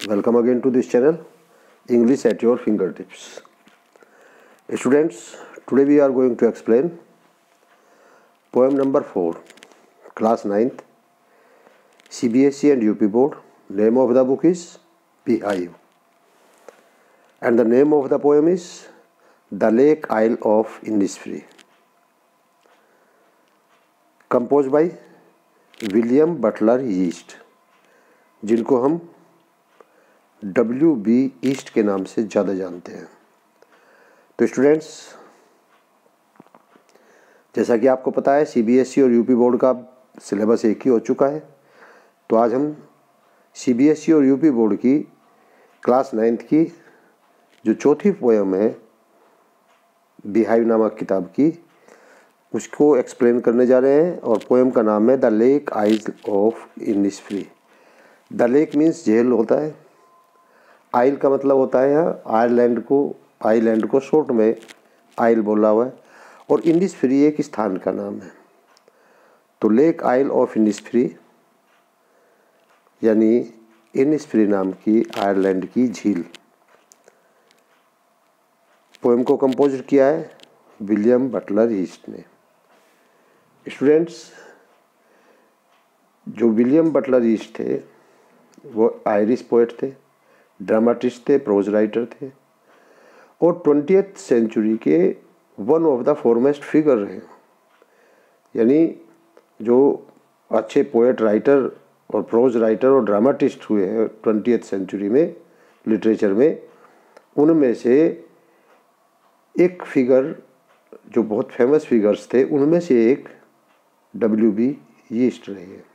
Welcome again to this channel, English at your fingertips. Students, today we are going to explain poem number 4, class 9th, CBSE and UP board. Name of the book is Beehive, and the name of the poem is The Lake Isle of Innisfree, composed by William Butler ईस्ट, जिनको हम WB east के नाम से ज़्यादा जानते हैं। तो स्टूडेंट्स, जैसा कि आपको पता है CBSE और UP बोर्ड का सिलेबस एक ही हो चुका है, तो आज हम CBSE और UP बोर्ड की क्लास 9th की जो चौथी पोएम है बीहाइव नामक किताब की, उसको एक्सप्लेन करने जा रहे हैं। और पोएम का नाम है the lake isle of Innisfree. The lake means झील होता है, आइल का मतलब होता है यहाँ आइलैंड को शॉर्ट में आइल बोला हुआ है, और इनिसफ्री एक स्थान का नाम है। तो लेक आइल ऑफ इनिसफ्री यानी इनिसफ्री नाम की आयरलैंड की झील। पोएम को कंपोज किया है विलियम बटलर ईस्ट ने। स्टूडेंट्स, जो विलियम बटलर ईस्ट थे वो आयरिश पोएट थे, ड्रामाटिस्ट थे, प्रोज राइटर थे, और 20th सेंचुरी के one of the foremost figure रहे। यानी जो अच्छे पोएट राइटर और प्रोज राइटर और ड्रामाटिस्ट हुए हैं 20th सेंचुरी में लिटरेचर में, उनमें से एक फिगर जो बहुत फेमस फिगर्स थे उनमें से एक WB ईस्ट रहे हैं।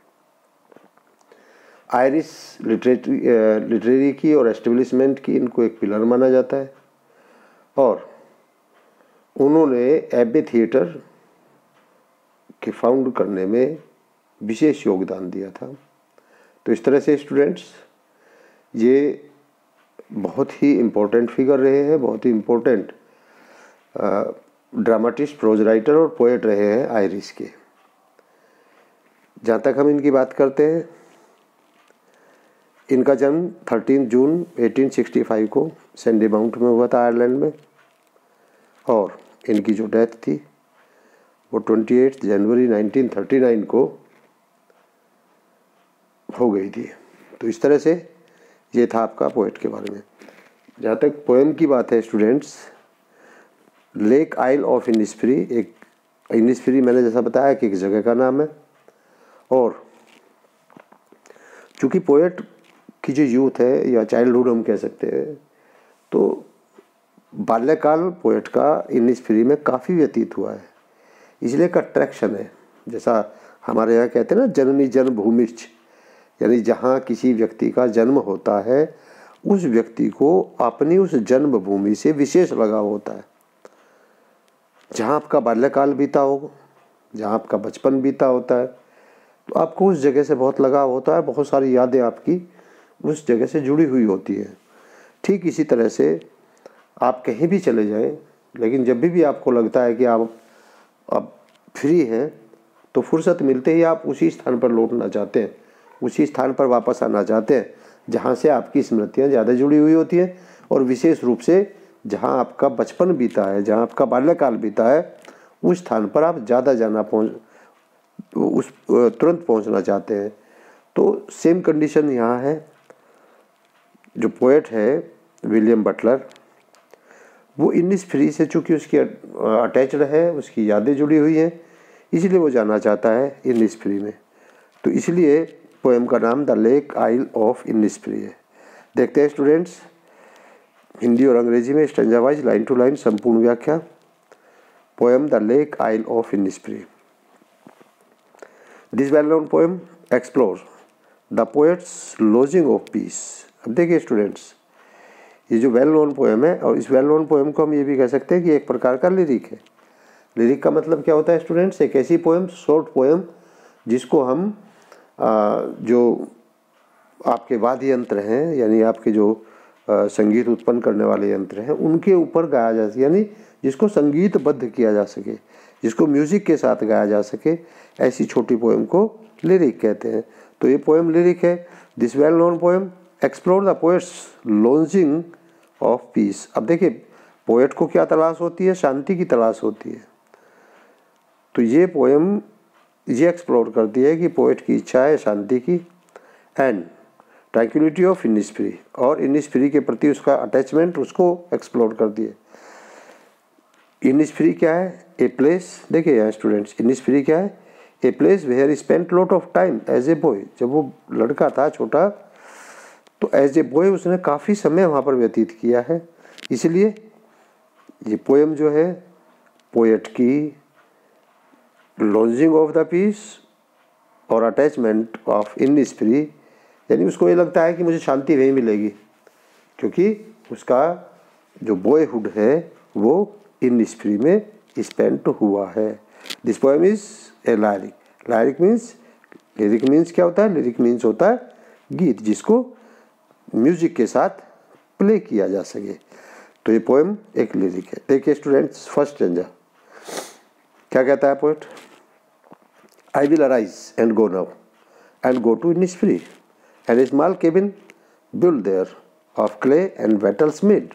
आयरिश लिटरेरी की और एस्टेब्लिशमेंट की इनको एक पिलर माना जाता है, और उन्होंने एबे थिएटर के फाउंड करने में विशेष योगदान दिया था। तो इस तरह से स्टूडेंट्स, ये बहुत ही इम्पोर्टेंट फिगर रहे हैं, बहुत ही इम्पोर्टेंट ड्रामाटिस्ट, प्रोज राइटर और पोएट रहे हैं आयरिश के। जहाँ तक हम इनकी बात करते हैं, इनका जन्म 13 जून 1865 को सैंडी माउंट में हुआ था आयरलैंड में, और इनकी जो डेथ थी वो 28 जनवरी 1939 को हो गई थी। तो इस तरह से ये था आपका पोएट के बारे में। जहाँ तक पोएम की बात है students, lake isle of Innisfree, एक इनिसफ्री मैंने जैसा बताया कि एक जगह का नाम है, और चूँकि पोएट की जो यूथ है या चाइल्डहुड हम कह सकते हैं, तो बाल्यकाल पोएट का इनिसफ्री में काफ़ी व्यतीत हुआ है, इसलिए एक अट्रैक्शन है। जैसा हमारे यहाँ कहते हैं ना, जननी जन्मभूमिश्च, यानी जहाँ किसी व्यक्ति का जन्म होता है उस व्यक्ति को अपनी उस जन्मभूमि से विशेष लगाव होता है। जहाँ आपका बाल्यकाल बीता हो, जहाँ आपका बचपन बीता होता है, तो आपको उस जगह से बहुत लगाव होता है, बहुत सारी यादें आपकी उस जगह से जुड़ी हुई होती हैं। ठीक इसी तरह से आप कहीं भी चले जाएं, लेकिन जब भी आपको लगता है कि आप अब फ्री हैं, तो फुर्सत मिलते ही आप उसी स्थान पर लौटना चाहते हैं, उसी स्थान पर वापस आना चाहते हैं जहाँ से आपकी स्मृतियाँ ज़्यादा जुड़ी हुई होती हैं, और विशेष रूप से जहाँ आपका बचपन बीता है, जहाँ आपका बाल्यकाल बीता है, उस स्थान पर आप ज़्यादा तुरंत पहुँचना चाहते हैं। तो सेम कंडीशन यहाँ है। जो पोएट है विलियम बटलर, वो इनिसफ्री से चूँकि उसकी अटैच्ड है, उसकी यादें जुड़ी हुई हैं, इसलिए वो जाना चाहता है इनिसफ्री में। तो इसलिए पोएम का नाम the lake isle of Innisfree है। देखते हैं स्टूडेंट्स, हिंदी और अंग्रेजी में stanza wise line to line संपूर्ण व्याख्या। Poem the lake isle of Innisfree. This well known poem explore the poet's longing of peace. अब देखिए स्टूडेंट्स, ये जो वेल नोन पोएम है, और इस वेल नोन पोएम को हम ये भी कह सकते हैं कि एक प्रकार का लिरिक है। लिरिक का मतलब क्या होता है स्टूडेंट्स? एक ऐसी पोएम, शॉर्ट पोएम, जिसको हम जो आपके वाद्य यंत्र हैं, यानी आपके जो संगीत उत्पन्न करने वाले यंत्र हैं, उनके ऊपर गाया जा सके, यानी जिसको संगीतबद्ध किया जा सके, जिसको म्यूज़िक के साथ गाया जा सके, ऐसी छोटी पोएम को लिरिक कहते हैं। तो ये पोएम लिरिक है। This well known poem explore the poet's longing of peace. अब देखिए पोएट को क्या तलाश होती है, शांति की तलाश होती है। तो ये पोएम ये एक्सप्लोर करती है कि पोएट की इच्छा है शांति की, एंड ट्रैंक्विलिटी ऑफ इनिस्फ्री, और इनिस्फ्री के प्रति उसका अटैचमेंट उसको एक्सप्लोर करती है। इनिस्फ्री क्या है? ए प्लेस, देखिए यहाँ स्टूडेंट्स, इनिस्फ्री क्या है? A place where spent lot of time as a boy. जब वो लड़का था छोटा तो एज ए बॉय उसने काफ़ी समय वहाँ पर व्यतीत किया है। इसलिए ये पोएम जो है पोएट की लॉन्जिंग ऑफ द पीस और अटैचमेंट ऑफ इनिस्फ्री, यानी उसको ये लगता है कि मुझे शांति वहीं मिलेगी, क्योंकि उसका जो बॉयहुड है वो इनिस्फ्री में स्पेंट हुआ है। This poem is a lyric. Lyric means क्या होता है? लिरिक मीन्स होता है गीत जिसको म्यूजिक के साथ प्ले किया जा सके। तो ये पोएम एक लिरिक है। देखिए स्टूडेंट्स, फर्स्ट स्टैंजा क्या कहता है poet? I will arise and go now and go to Innisfree and a small cabin built there of clay and wattles made.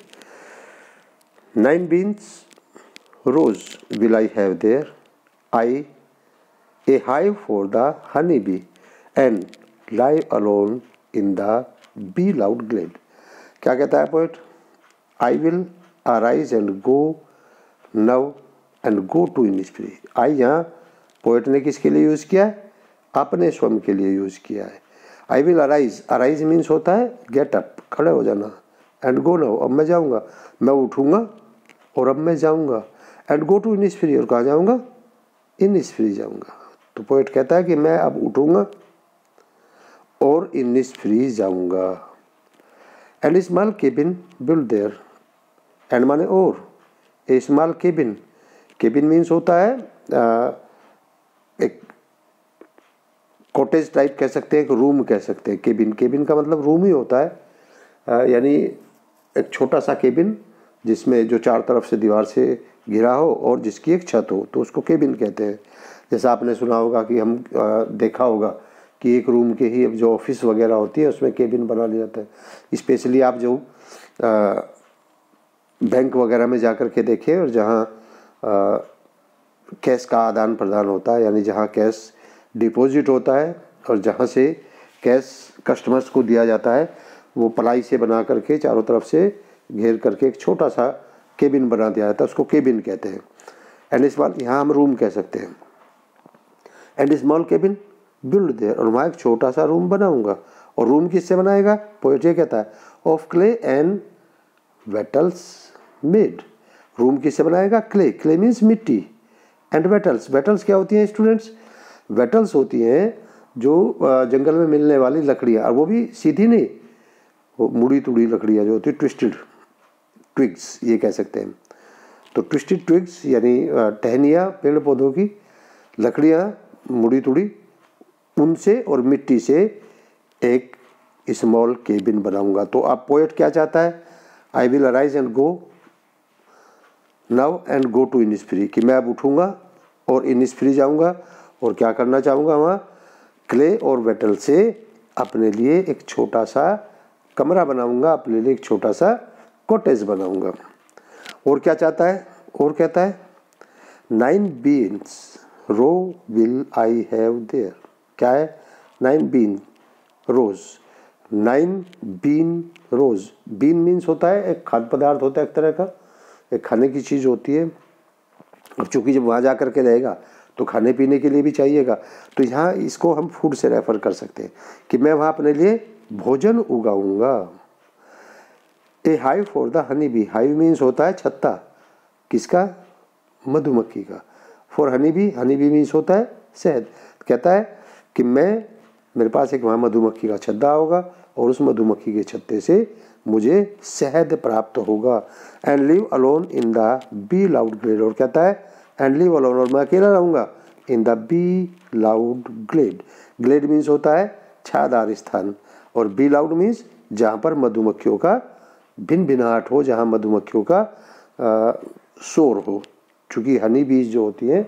9 beans rose will I have there, I a hive for the honey bee, and lie alone in the bee loud glade. क्या कहता है poet? I will arise and go now and go to Innisfree. I यहाँ poet ने किसके लिए use किया है? अपने स्वयं के लिए यूज़ किया है। I will arise, arise means होता है गेट अप, खड़े हो जाना, एंड गो नाउ, अब मैं जाऊँगा, मैं उठूँगा और अब मैं जाऊँगा, एंड गो टू इनिस्फ्री, और कहाँ जाऊँगा? इनिस्फ्री जाऊँगा। तो पोएट कहता है कि मैं अब उठूँगा और इनिस्फ्री जाऊँगा। And small cabin build there, and माने और, a small cabin, cabin means होता है एक कॉटेज टाइप कह सकते हैं, एक रूम कह सकते हैं। केबिन, केबिन का मतलब रूम ही होता है, यानी एक छोटा सा केबिन जिसमें जो चार तरफ से दीवार से घिरा हो और जिसकी एक छत हो, तो उसको केबिन कहते हैं। जैसा आपने सुना होगा कि हम देखा होगा कि एक रूम के ही जो ऑफिस वगैरह होती है उसमें केबिन बना लिया जाता है। स्पेशली आप जो बैंक वगैरह में जाकर के देखें, और जहाँ कैश का आदान प्रदान होता है, यानी जहाँ कैश डिपॉजिट होता है और जहाँ से कैश कस्टमर्स को दिया जाता है, वो पलाई से बना करके चारों तरफ से घेर करके एक छोटा सा केबिन बना दिया जाता है, उसको केबिन कहते हैं। एंड स्मॉल, यहाँ हम रूम कह सकते हैं। And small cabin build there, और वहाँ एक छोटा सा रूम बनाऊंगा। और रूम किससे बनाएगा? पोएट ये कहता है of clay and wattles made. Room किससे बनाएगा? क्ले, क्ले मीन्स मिट्टी, एंड वेटल्स, वेटल्स क्या होती हैं स्टूडेंट्स? वेटल्स होती हैं जो जंगल में मिलने वाली लकड़ियाँ, और वो भी सीधी नहीं, वो मुड़ी तुड़ी लकड़ियाँ जो होती है, ट्विस्टेड ट्विग्स ये कह सकते हैं। तो ट्विस्टेड ट्विग्स यानी टहनियाँ, पेड़ पौधों की लकड़ियाँ मुड़ी तुड़ी, उनसे और मिट्टी से एक स्मॉल केबिन बनाऊंगा। तो अब पोएट क्या चाहता है? I will arise and go now and go to Innisfree, कि मैं अब उठूँगा और इनिस्फ्री जाऊँगा, और क्या करना चाहूँगा? वहाँ क्ले और वेटल से अपने लिए एक छोटा सा कमरा बनाऊँगा, अपने लिए एक छोटा सा कॉटेज बनाऊँगा। और क्या चाहता है? और कहता है 9 beans row will I have there. क्या है? 9 bean rows, 9 bean rows. Bean means होता है एक खाद्य पदार्थ होता है, एक तरह का एक खाने की चीज़ होती है। अब चूँकि जब वहाँ जा कर के रहेगा तो खाने पीने के लिए भी चाहिएगा, तो यहाँ इसको हम फूड से रेफर कर सकते हैं कि मैं वहाँ अपने लिए भोजन उगाऊंगा। A hive for the honey bee, hive means होता है छत्ता, किसका? मधुमक्खी का। फॉर हनी बी मीन्स होता है शहद। कहता है कि मेरे पास एक वहाँ मधुमक्खी का छत्ता होगा और उस मधुमक्खी के छत्ते से मुझे शहद प्राप्त होगा। And live alone in the bee loud glade, और कहता है एंड लिव अलोन, और मैं अकेला रहूँगा in the bee loud glade. Glade means होता है छायादार स्थान, और बी लाउड मीन्स जहाँ पर मधुमक्खियों का भिन भिनाहट हो, जहाँ मधुमक्खियों का शोर हो। चूँकि हनी बीज जो होती हैं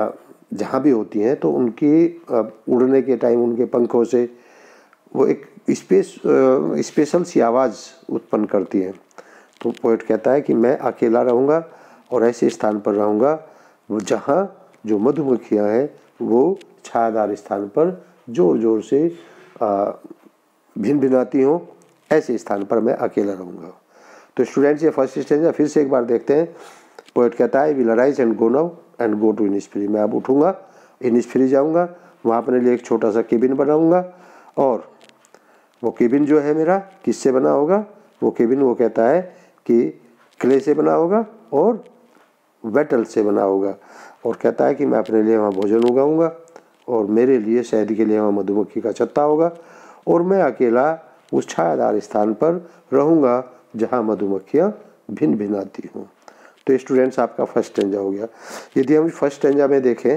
जहाँ भी होती हैं तो उनकी उड़ने के टाइम उनके पंखों से वो एक स्पेशल सी आवाज़ उत्पन्न करती हैं। तो पोएट कहता है कि मैं अकेला रहूँगा और ऐसे स्थान पर रहूँगा जहाँ जो मधुमक्खियाँ हैं वो छायादार स्थान पर ज़ोर ज़ोर से भिनभिनाती हों, ऐसे स्थान पर मैं अकेला रहूँगा। तो स्टूडेंट्स, ये फर्स्ट स्टेंजा फिर से एक बार देखते हैं। पोएट कहता है, will arise and go now and go to Innisfree. मैं अब उठूँगा, इनिस्फ्री जाऊँगा, वहाँ अपने लिए एक छोटा सा केबिन बनाऊँगा और वो केबिन जो है मेरा किससे बना होगा? वो केबिन वो कहता है कि क्ले से बना होगा और वेटल से बना होगा, और कहता है कि मैं अपने लिए वहाँ भोजन उगाऊँगा और मेरे लिए शहद के लिए वहाँ मधुमक्खी का छत्ता होगा और मैं अकेला उस छायादार स्थान पर रहूँगा जहाँ मधुमक्खियाँ भिन भिनाती हूँ। तो स्टूडेंट्स, आपका फर्स्ट स्टेंजा हो गया। यदि हम फर्स्ट स्टेंजा में देखें,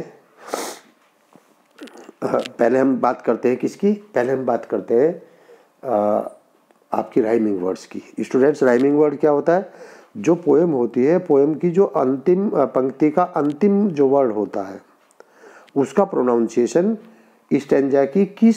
पहले हम बात करते हैं किसकी? पहले हम बात करते हैं आपकी राइमिंग वर्ड्स की। स्टूडेंट्स, राइमिंग वर्ड क्या होता है? जो पोएम होती है, पोएम की जो अंतिम पंक्ति का अंतिम जो वर्ड होता है उसका प्रोनाउंसिएशन स्टेंजा की किस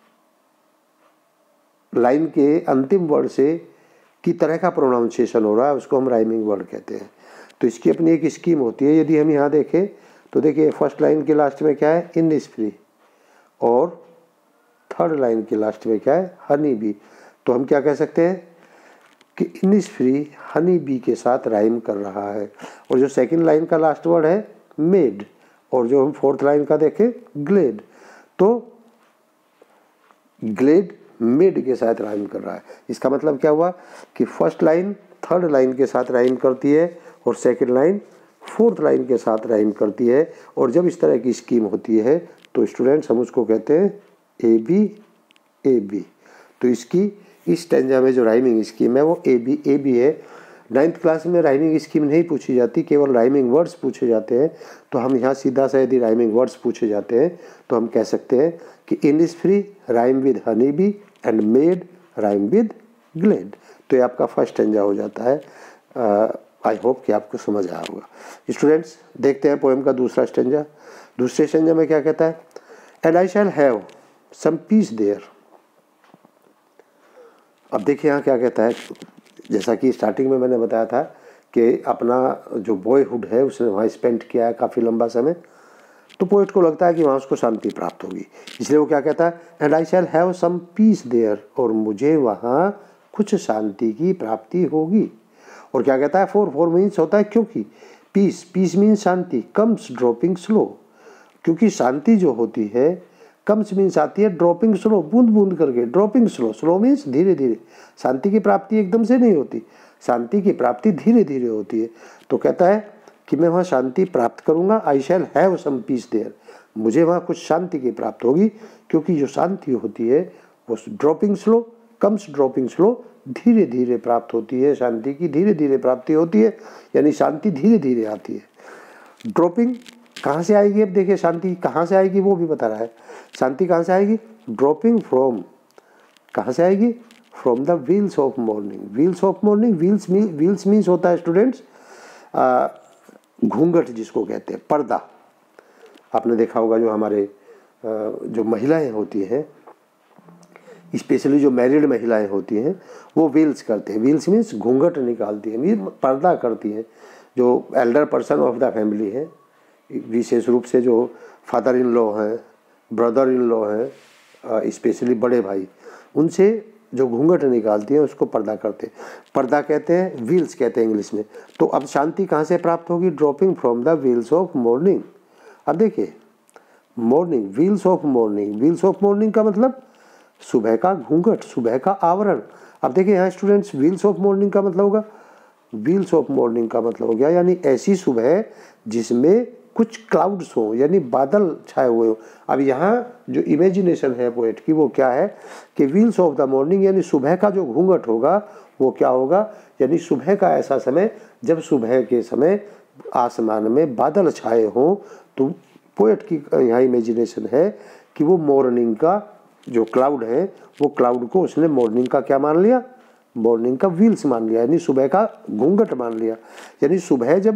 लाइन के अंतिम वर्ड से की तरह का प्रोनाउंसिएशन हो रहा है उसको हम राइमिंग वर्ड कहते हैं। तो इसकी अपनी एक स्कीम होती है। यदि हम यहाँ देखें तो देखिए, फर्स्ट लाइन के लास्ट में क्या है? इनिस्फ्री, और थर्ड लाइन के लास्ट में क्या है? Honey bee. तो हम क्या कह सकते हैं कि इनिस्फ्री हनी बी के साथ राइम कर रहा है। और जो सेकंड लाइन का लास्ट वर्ड है मेड, और जो हम फोर्थ लाइन का देखें ग्लेड, तो ग्लेड मेड के साथ राइम कर रहा है। इसका मतलब क्या हुआ कि फर्स्ट लाइन थर्ड लाइन के साथ राइम करती है और सेकंड लाइन फोर्थ लाइन के साथ राइम करती है। और जब इस तरह की स्कीम होती है तो स्टूडेंट्स हम उसको कहते हैं ए बी। तो इसकी इस स्टेंजा में जो राइमिंग स्कीम है वो ए बी है। 9th क्लास में राइमिंग स्कीम नहीं पूछी जाती, केवल राइमिंग वर्ड्स पूछे जाते हैं। तो हम यहाँ सीधा सा यदि राइमिंग वर्ड्स पूछे जाते हैं तो हम कह सकते हैं कि Innisfree rhyme with honey bee and made rhyme with glade. तो ये आपका फर्स्ट स्टेंजा हो जाता है। आई होप कि आपको समझ आया होगा। स्टूडेंट्स, देखते हैं पोएम का दूसरा स्टेंजा। दूसरे स्टेंजा में क्या कहता है? And I shall have some peace there. अब देखिए यहाँ क्या कहता है। जैसा कि स्टार्टिंग में मैंने बताया था कि अपना जो बॉयहुड है उसने वहाँ स्पेंड किया है काफ़ी लंबा समय, तो पोएट को लगता है कि वहाँ उसको शांति प्राप्त होगी। इसलिए वो क्या कहता है? And I shall have some peace there, और मुझे वहाँ कुछ शांति की प्राप्ति होगी। और क्या कहता है? फॉर मीन्स होता है क्योंकि, पीस मीन्स शांति, कम्स ड्रॉपिंग स्लो, क्योंकि शांति जो होती है कम्स मीन्स आती है ड्रॉपिंग स्लो, बूंद बूंद करके, ड्रॉपिंग स्लो मीन्स धीरे धीरे। शांति की प्राप्ति एकदम से नहीं होती, शांति की प्राप्ति धीरे धीरे होती है। तो कहता है कि मैं वहाँ शांति प्राप्त करूँगा। I shall have some peace there, मुझे वहाँ कुछ शांति की प्राप्त होगी, क्योंकि जो शांति होती है वो dropping slow, comes dropping slow, धीरे धीरे प्राप्त होती है। शांति की धीरे धीरे प्राप्ति होती है, यानी शांति धीरे धीरे आती है। ड्रॉपिंग कहाँ से आएगी? अब देखिए, शांति कहाँ से आएगी वो भी बता रहा है। शांति कहाँ से आएगी? ड्रॉपिंग फ्रॉम, कहाँ से आएगी? From the wheels of morning. Wheels of morning, wheels means होता है स्टूडेंट्स घूंघट जिसको कहते हैं, पर्दा। आपने देखा होगा जो हमारे जो महिलाएं होती हैं, स्पेशली जो मैरिड महिलाएं होती हैं, वो व्हील्स करते हैं। व्हील्स मीन्स घूंघट निकालती हैं, पर्दा करती हैं। जो elder person of the family है, विशेष रूप से जो फादर इन लॉ हैं, ब्रदर इन लॉ हैं, स्पेशली बड़े भाई, उनसे जो घूंघट निकालती हैं उसको पर्दा करते हैं। पर्दा कहते हैं, व्हील्स कहते हैं इंग्लिश में। तो अब शांति कहाँ से प्राप्त होगी? Dropping from the wheels of morning. अब देखिए, morning, wheels of morning, wheels of morning का मतलब सुबह का घूंघट, सुबह का आवरण। अब देखिए यहाँ स्टूडेंट्स, व्हील्स ऑफ मॉर्निंग का मतलब होगा, व्हील्स ऑफ मॉर्निंग का मतलब हो गया यानी ऐसी सुबह जिसमें कुछ क्लाउड्स हो, यानी बादल छाए हुए हो। अब यहाँ जो इमेजिनेशन है पोएट की वो क्या है कि व्हील्स ऑफ द मॉर्निंग, यानी सुबह का जो घूंघट होगा वो क्या होगा, यानी सुबह का ऐसा समय जब सुबह के समय आसमान में बादल छाए हों। तो पोएट की यहाँ इमेजिनेशन है कि वो मॉर्निंग का जो क्लाउड है, वो क्लाउड को उसने मॉर्निंग का क्या मान लिया? मॉर्निंग का व्हील्स मान लिया, यानी सुबह का घूंघट मान लिया। यानी सुबह जब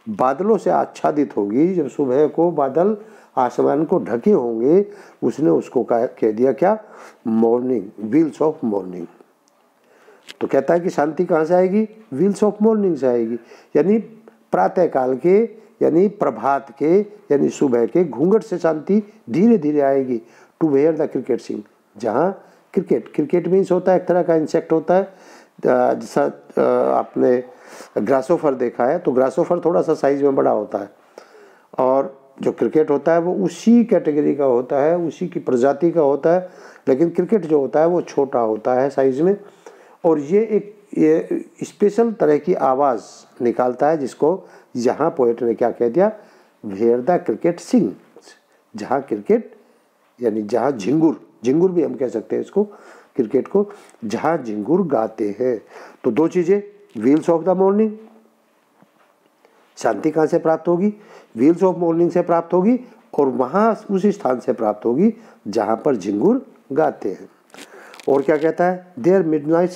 बादलों से आच्छादित होगी। जब सुबह को बादल आसमान को ढके होंगे, उसने उसको कह दिया क्या, मॉर्निंग, व्हील्स ऑफ मॉर्निंग। तो कहता है कि शांति कहाँ से आएगी, व्हील्स ऑफ मॉर्निंग से आएगी, यानी प्रातः काल के, यानी प्रभात के, यानी सुबह के घूंघट से शांति धीरे धीरे आएगी। To where the cricket sing, जहाँ क्रिकेट मीन्स होता है एक तरह का इंसेक्ट होता है, जैसा आपने ग्रासोफर देखा है, तो ग्रासोफर थोड़ा सा साइज में बड़ा होता है, और जो क्रिकेट होता है वो उसी कैटेगरी का होता है, उसी की प्रजाति का होता है, लेकिन क्रिकेट जो होता है वो छोटा होता है साइज में, और ये स्पेशल तरह की आवाज़ निकालता है, जिसको यहाँ पोएट ने क्या कह दिया, वेयर द क्रिकेट सिंग, जहाँ क्रिकेट यानी जहाँ झिंगुर भी हम कह सकते हैं इसको, क्रिकेट को, जहाँ झिंगुर गाते हैं। तो दो चीज़ें, व्हील्स ऑफ द मॉर्निंग, शांति कहाँ से प्राप्त होगी, व्हील्स ऑफ मॉर्निंग से प्राप्त होगी, और वहाँ उसी स्थान से प्राप्त होगी जहाँ पर झिंगुर गाते हैं। और क्या कहता है, there midnight's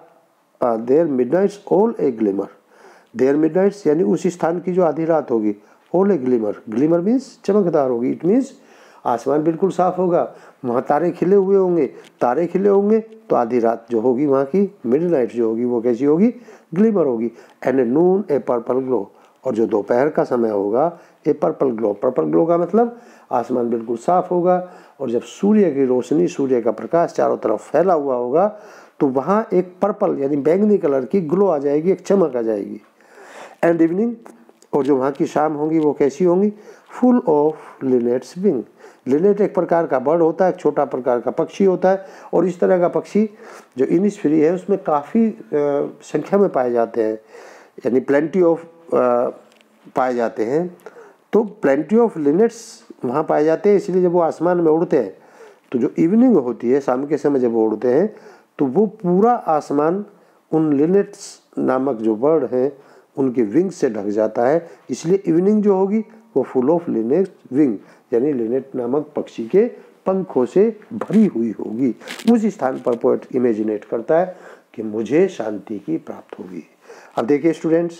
all a glimmer, there midnight's यानी उस स्थान की जो आधी रात होगी, all a glimmer, glimmer means चमकदार होगी, इट मीन्स आसमान बिल्कुल साफ होगा, वहाँ तारे खिले हुए होंगे, तारे खिले होंगे तो आधी रात जो होगी वहाँ की मिडनाइट जो होगी वो कैसी होगी, ग्लिमर होगी। And noon a purple glow, और जो दोपहर का समय होगा a purple glow, purple glow का मतलब आसमान बिल्कुल साफ होगा, और जब सूर्य की रोशनी, सूर्य का प्रकाश चारों तरफ फैला हुआ होगा तो वहाँ एक पर्पल यानी बैंगनी कलर की ग्लो आ जाएगी, एक चमक आ जाएगी। एंड इवनिंग, और जो वहाँ की शाम होंगी वो कैसी होंगी, full of linnet's wing, linnet एक प्रकार का बर्ड होता है, एक छोटा प्रकार का पक्षी होता है, और इस तरह का पक्षी जो इनिस्फेरी है उसमें काफ़ी संख्या में पाए जाते हैं, यानी प्लेंटी ऑफ पाए जाते हैं। तो प्लेंटी ऑफ लिनेट्स वहाँ पाए जाते हैं, इसलिए जब वो आसमान में उड़ते हैं तो जो इवनिंग होती है, शाम के समय जब वो उड़ते हैं तो वो पूरा आसमान उन लिनेट्स नामक जो बर्ड हैं उनके विंग से ढक जाता है, इसलिए इवनिंग जो होगी वो फुल ऑफ लिनेट विंग, यानी लिनेट नामक पक्षी के पंखों से भरी हुई होगी। उस स्थान पर पोएट इमेजिनेट करता है कि मुझे शांति की प्राप्त होगी। अब देखिए स्टूडेंट्स,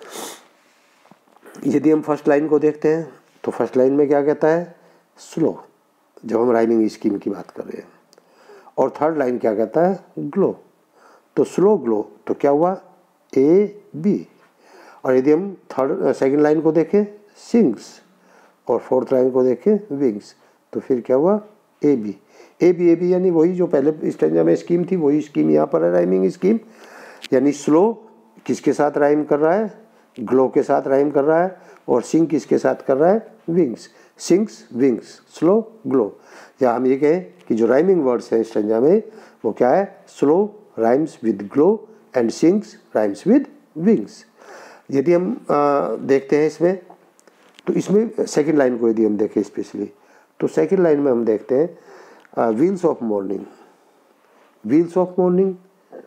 यदि हम फर्स्ट लाइन को देखते हैं तो फर्स्ट लाइन में क्या कहता है, स्लो, जब हम राइमिंग स्कीम की बात कर रहे हैं, और थर्ड लाइन क्या कहता है, ग्लो। तो स्लो ग्लो तो क्या हुआ, ए बी, और यदि हम सेकंड लाइन को देखें, सिंग्स, और फोर्थ लाइन को देखें, विंग्स, तो फिर क्या हुआ, ए बी। ए बी यानी वही जो पहले स्टैंजा में स्कीम थी वही स्कीम यहाँ पर है, राइमिंग स्कीम, यानी स्लो किसके साथ राइम कर रहा है, ग्लो के साथ राइम कर रहा है, और सिंग किसके साथ कर रहा है, wings, sings wings, slow glow. या हम ये कहें कि जो राइमिंग वर्ड्स हैं स्टैंजा में वो क्या है, slow rhymes with glow and sings rhymes with wings. यदि हम देखते हैं इसमें, तो इसमें सेकंड लाइन को यदि हम देखें स्पेशली, तो सेकंड लाइन में हम देखते हैं wheels of morning, wheels of morning,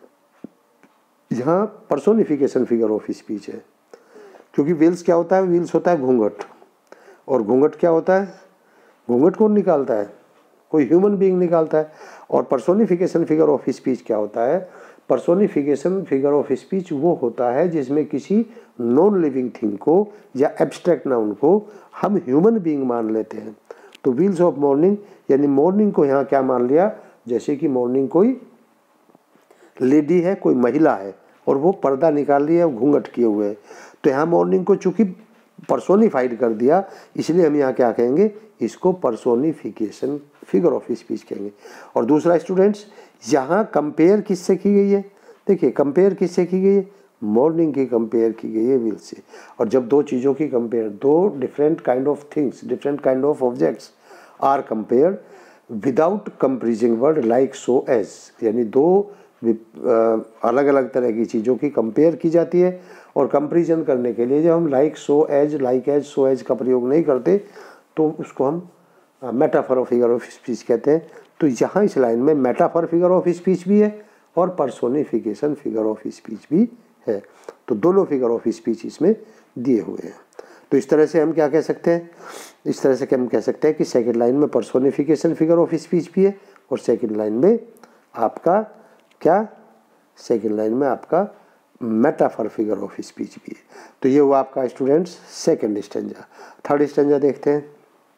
यहाँ पर्सोनिफिकेशन फिगर ऑफ स्पीच है, क्योंकि व्हील्स क्या होता है, व्हील्स होता है घूंघट, और घूंघट क्या होता है, घूंघट कौन निकालता है, कोई ह्यूमन बीइंग निकालता है। और पर्सोनिफिकेशन फिगर ऑफ स्पीच क्या होता है, पर्सोनिफिकेशन फिगर ऑफ स्पीच वो होता है जिसमें किसी नॉन लिविंग थिंग को या एब्स्ट्रैक्ट नाउन को हम ह्यूमन बीइंग मान लेते हैं। तो व्हील्स ऑफ मॉर्निंग यानी मॉर्निंग को यहाँ क्या मान लिया, जैसे कि मॉर्निंग कोई लेडी है, कोई महिला है, और वो पर्दा निकाल लिया है, घूंघट किए हुए है, तो यहाँ मॉर्निंग को चूंकि पर्सोनिफाइड कर दिया, इसलिए हम यहाँ क्या कहेंगे, इसको पर्सोनिफिकेशन फिगर ऑफ स्पीच कहेंगे। और दूसरा स्टूडेंट्स, यहाँ कंपेयर किससे की गई है, देखिए कंपेयर किससे की गई है, मॉर्निंग की कंपेयर की गई है व्हील से। और जब दो चीज़ों की कंपेयर, दो different kind of things, different kind of objects are compared without comparing word like so as, यानी दो अलग अलग तरह की चीज़ों की कंपेयर की जाती है, और कंपेरिजन करने के लिए जब हम like so as, like as, so as का प्रयोग नहीं करते तो उसको हम मेटाफर फिगर ऑफ स्पीच कहते हैं। तो यहाँ इस लाइन में मेटाफर फिगर ऑफ स्पीच भी है और पर्सोनिफिकेशन फिगर ऑफ स्पीच भी है, तो दोनों फिगर ऑफ स्पीच इसमें दिए हुए हैं। तो इस तरह से हम क्या कह सकते हैं, इस तरह से हम कह सकते हैं कि सेकंड लाइन में पर्सोनिफिकेशन फिगर ऑफ स्पीच भी है, और सेकंड लाइन में आपका क्या, सेकंड लाइन में आपका मेटाफर फिगर ऑफ स्पीच भी है। तो ये हुआ आपका students second stanza. Third stanza देखते हैं।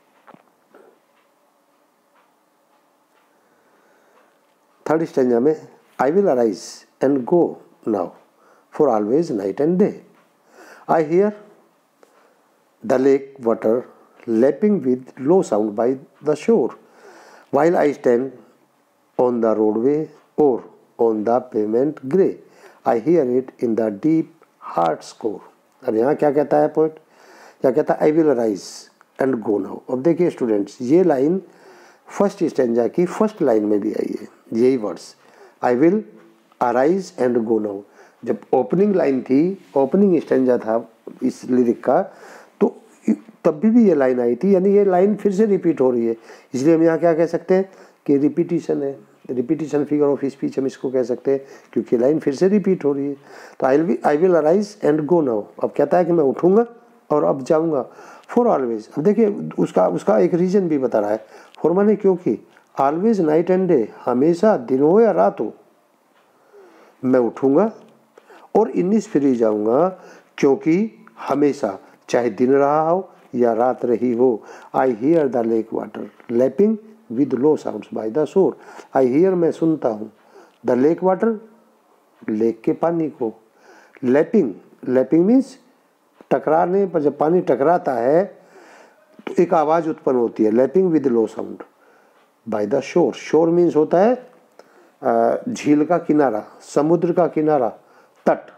थर्ड स्टेंजा में I will arise and go now for always night and day. I hear the lake water lapping with low sound by the shore while I stand on the roadway or on the pavement grey, I hear it in the deep heart's core। अब यहाँ क्या कहता है poet, क्या कहता है, I will arise and go now। अब देखिए स्टूडेंट्स, ये लाइन फर्स्ट स्टेंजा की फर्स्ट लाइन में भी आई है, यही words I will arise and go now। जब ओपनिंग लाइन थी, ओपनिंग स्टेंजा था इस लिरिक का, तो तब भी ये लाइन आई थी, यानी ये लाइन फिर से रिपीट हो रही है। इसलिए हम यहाँ क्या कह सकते हैं कि रिपीटिशन है, रिपीटिशन फिगर ऑफ स्पीच हम इसको कह सकते हैं, क्योंकि लाइन फिर से रिपीट हो रही है। तो I will arise and go now, अब कहता है कि मैं उठूंगा और अब जाऊंगा फॉर ऑलवेज। अब देखिए उसका एक रीज़न भी बता रहा है। फॉर माने क्योंकि, ऑलवेज नाइट एंड डे, हमेशा दिन हो या रात हो, मैं उठूंगा और इनिस फ्री जाऊंगा, क्योंकि हमेशा चाहे दिन रहा हो या रात रही हो। I hear the lake water lapping with low sounds by the shore. I here, मैं सुनता हूँ, द लेक वाटर, लेक के पानी को, लैपिंग, लैपिंग मीन्स टकराने पर, जब पानी टकराता है तो एक आवाज़ उत्पन्न होती है, lapping with low sound by the shore. Shore means होता है झील का किनारा, समुद्र का किनारा, तट,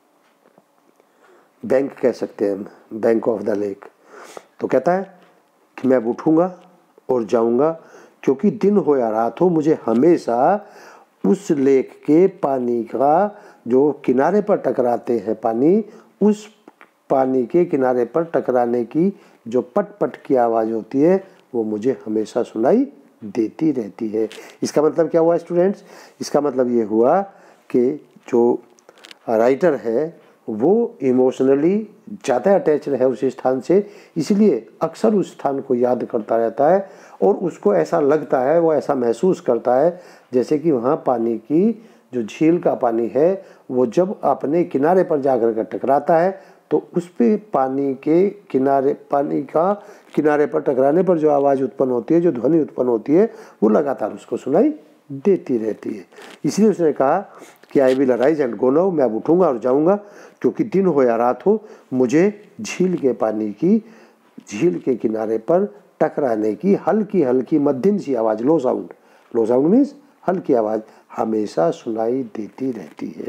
बैंक कह सकते हैं हम, बैंक ऑफ द लेक। तो कहता है कि मैं उठूंगा और जाऊंगा, क्योंकि दिन हो या रात हो, मुझे हमेशा उस लेक के पानी का, जो किनारे पर टकराते हैं पानी, उस पानी के किनारे पर टकराने की जो पट पट की आवाज़ होती है, वो मुझे हमेशा सुनाई देती रहती है। इसका मतलब क्या हुआ स्टूडेंट्स? इसका मतलब ये हुआ कि जो राइटर है वो इमोशनली ज़्यादा अटैच्ड है उस स्थान से, इसलिए अक्सर उस स्थान को याद करता रहता है और उसको ऐसा लगता है, वो ऐसा महसूस करता है जैसे कि वहाँ पानी की, जो झील का पानी है, वो जब अपने किनारे पर जाकर के टकराता है तो उस पे पानी के किनारे, पानी का किनारे पर टकराने पर जो आवाज़ उत्पन्न होती है, जो ध्वनि उत्पन्न होती है, वो लगातार उसको सुनाई देती रहती है। इसलिए उसने कहा कि I will arise and go now, मैं अब उठूंगा और जाऊंगा, क्योंकि दिन हो या रात हो, मुझे झील के पानी की, झील के किनारे पर टकराने की हल्की हल्की मध्यम सी आवाज़, low sound, low sound means हल्की आवाज़, हमेशा सुनाई देती रहती है।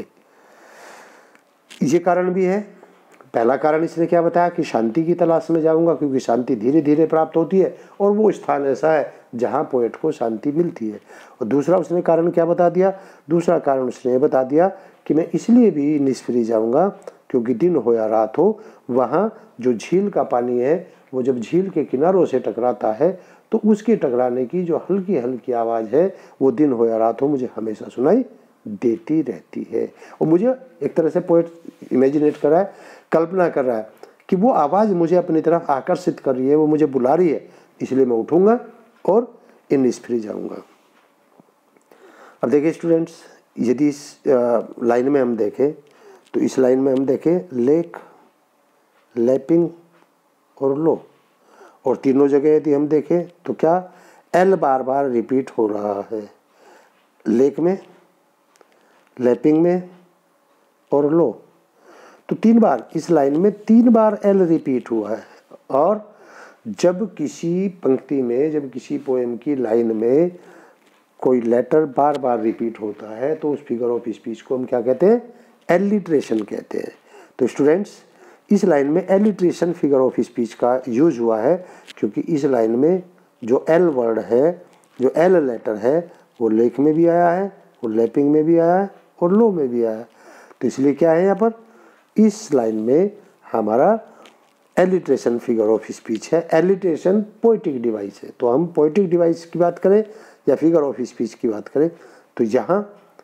ये कारण भी है। पहला कारण इसने क्या बताया कि शांति की तलाश में जाऊंगा, क्योंकि शांति धीरे धीरे प्राप्त होती है और वो स्थान ऐसा है जहाँ पोएट को शांति मिलती है। और दूसरा उसने कारण क्या बता दिया? दूसरा कारण उसने ये बता दिया कि मैं इसलिए भी निष्फ्री जाऊंगा, क्योंकि दिन हो या रात हो, वहाँ जो झील का पानी है, वो जब झील के किनारों से टकराता है तो उसके टकराने की जो हल्की हल्की आवाज़ है, वो दिन हो या रात हो, मुझे हमेशा सुनाई देती रहती है। और मुझे एक तरह से पोएट इमेजिनेट कर रहा है, कल्पना कर रहा है कि वो आवाज़ मुझे अपनी तरफ आकर्षित कर रही है, वो मुझे बुला रही है, इसलिए मैं उठूंगा और इनिस्फ्री जाऊंगा। अब देखिए स्टूडेंट्स, यदि इस लाइन में हम देखें तो इस लाइन में हम देखें लेक, लैपिंग और लो, और तीनों जगह यदि हम देखें तो क्या एल बार बार रिपीट हो रहा है, लेक में, लैपिंग में और लो। तो 3 बार इस लाइन में 3 बार एल रिपीट हुआ है। और जब किसी पंक्ति में, जब किसी पोएम की लाइन में कोई लेटर बार बार रिपीट होता है तो उस फिगर ऑफ स्पीच को हम क्या कहते हैं? एलिट्रेशन कहते हैं। तो स्टूडेंट्स, इस लाइन में एलिट्रेशन फिगर ऑफ स्पीच का यूज हुआ है, क्योंकि इस लाइन में जो एल वर्ड है, जो एल लेटर है, वो लेक में भी आया है, वो लैपिंग में भी आया है और लो में भी आया है। तो इसलिए क्या है यहाँ पर, इस लाइन में हमारा एलिट्रेशन फिगर ऑफ स्पीच है। एलिट्रेशन पोइटिक डिवाइस है। तो हम पोइटिक डिवाइस की बात करें या फिगर ऑफ स्पीच की बात करें तो यहाँ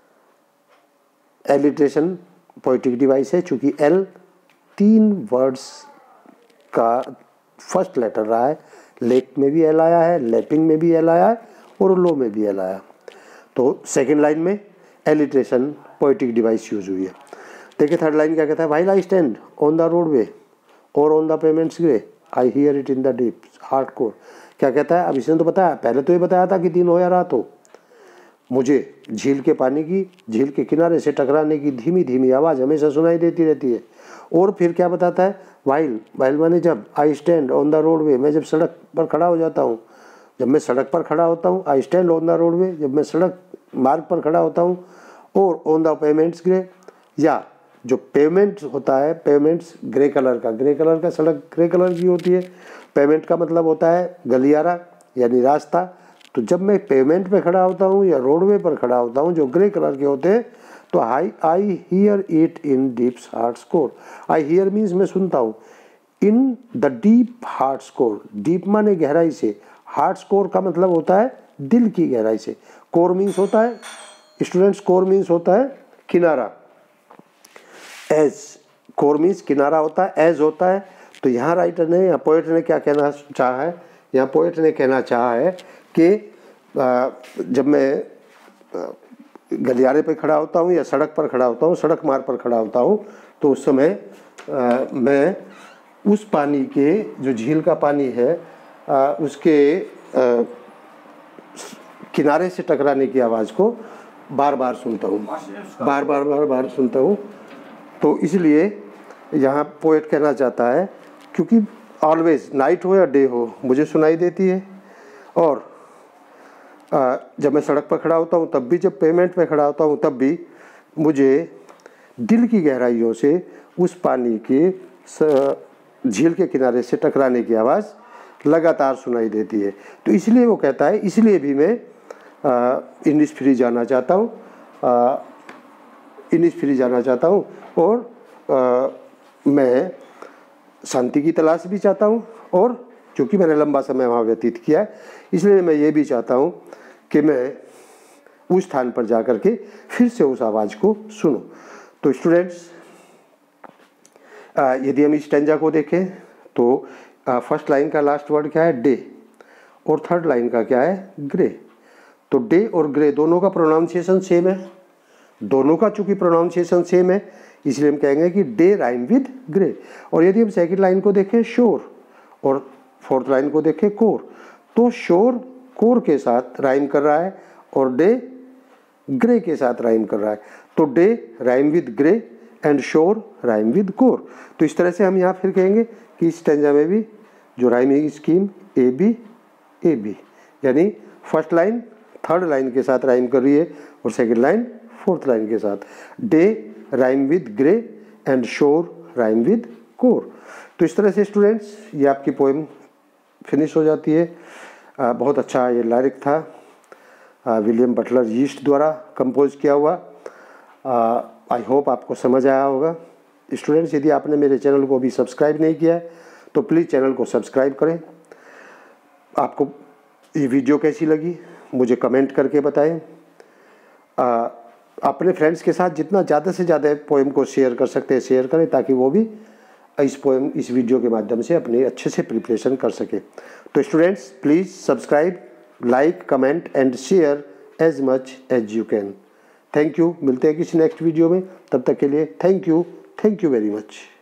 एलिट्रेशन पोइटिक डिवाइस है, चूँकि एल 3 वर्ड्स का फर्स्ट लेटर रहा है। लेक में भी एल आया है, लैपिंग में भी एल आया है और लो में भी एल आया। तो सेकेंड लाइन में एलिट्रेशन पोइटिक डिवाइस यूज हुई है। देखिए थर्ड लाइन क्या कहता है, while I stand on the roadway और on the pavements grey I hear it in the deep heart core. क्या कहता है, अब इसने तो बताया, पहले तो ये बताया था कि दिन हो या रात हो, मुझे झील के पानी की, झील के किनारे से टकराने की धीमी धीमी आवाज़ हमेशा सुनाई देती रहती है। और फिर क्या बताता है, व्हाइल, व्हाइल माने जब, I stand on the roadway, मैं जब सड़क पर खड़ा हो जाता हूँ, जब मैं सड़क पर खड़ा होता हूँ, I stand on the roadway, जब मैं सड़क मार्ग पर खड़ा होता हूँ, और ऑन द पेमेंट्स ग्रे, या जो पेमेंट होता है, पेमेंट्स ग्रे कलर का, ग्रे कलर का, सड़क ग्रे कलर की होती है। पेमेंट का मतलब होता है गलियारा यानी रास्ता। तो जब मैं पेमेंट पे खड़ा होता हूँ या रोडवे पर खड़ा होता हूँ जो ग्रे कलर के होते हैं, तो I hear it in deep heart score. I hear means मैं सुनता हूँ, in the deep heart score, deep माने गहराई से, हार्ट स्कोर का मतलब होता है दिल की गहराई से। कोर मीन्स होता है स्टूडेंट्स, कोर मीन्स होता है किनारा, एज, कोर मीन्स किनारा होता है, एज होता है। तो यहाँ राइटर ने या पोएट ने क्या कहना चाहा है, यहाँ पोएट ने कहना चाहा है कि जब मैं गलियारे पर खड़ा होता हूँ या सड़क पर खड़ा होता हूँ, सड़क मार्ग पर खड़ा होता हूँ, तो उस समय मैं उस पानी के, जो झील का पानी है, उसके किनारे से टकराने की आवाज़ को बार बार सुनता हूँ, बार बार सुनता हूँ। तो इसलिए यहाँ पोएट कहना चाहता है, क्योंकि ऑलवेज, नाइट हो या डे हो, मुझे सुनाई देती है। और जब मैं सड़क पर खड़ा होता हूँ तब भी, जब पेमेंट पे खड़ा होता हूँ तब भी, मुझे दिल की गहराइयों से उस पानी के झील के किनारे से टकराने की आवाज़ लगातार सुनाई देती है। तो इसलिए वो कहता है, इसलिए भी मैं इनिसफ्री जाना चाहता हूँ, इनिसफ्री जाना चाहता हूँ, और मैं शांति की तलाश भी चाहता हूँ। और क्योंकि मैंने लंबा समय वहाँ व्यतीत किया है, इसलिए मैं ये भी चाहता हूँ कि मैं उस स्थान पर जा कर के फिर से उस आवाज़ को सुनूं। तो स्टूडेंट्स, यदि हम इस स्टैंजा को देखें तो फर्स्ट लाइन का लास्ट वर्ड क्या है, डे, और थर्ड लाइन का क्या है, ग्रे। तो डे और ग्रे दोनों का प्रोनाउंसिएशन सेम है, दोनों का चूंकि प्रोनाउंसिएशन सेम है, इसलिए हम कहेंगे कि डे राइम विद ग्रे। और यदि हम सेकंड लाइन को देखें शोर, और फोर्थ लाइन को देखें कोर, तो शोर कोर के साथ राइम कर रहा है और डे ग्रे के साथ राइम कर रहा है। तो day rhyme with grey and shore rhyme with core. तो इस तरह से हम यहाँ फिर कहेंगे कि इस स्टैंजा में भी जो राइमिंग स्कीम ए बी, यानी फर्स्ट लाइन थर्ड लाइन के साथ राइम कर रही है और सेकंड लाइन फोर्थ लाइन के साथ। Day rhyme with grey and shore rhyme with core. तो इस तरह से स्टूडेंट्स ये आपकी पोएम फिनिश हो जाती है। बहुत अच्छा ये लायरिक था, विलियम बटलर यीस्ट द्वारा कंपोज किया हुआ। आई होप आपको समझ आया होगा। स्टूडेंट्स, यदि आपने मेरे चैनल को अभी सब्सक्राइब नहीं किया है तो प्लीज़ चैनल को सब्सक्राइब करें। आपको ये वीडियो कैसी लगी मुझे कमेंट करके बताएं। अपने फ्रेंड्स के साथ जितना ज़्यादा से ज़्यादा पोएम को शेयर कर सकते हैं शेयर करें, ताकि वो भी इस वीडियो के माध्यम से अपने अच्छे से प्रिपरेशन कर सके। तो students, please subscribe, like, comment and share as much as you can. Thank you. मिलते हैं किसी नेक्स्ट वीडियो में, तब तक के लिए थैंक यू वेरी मच।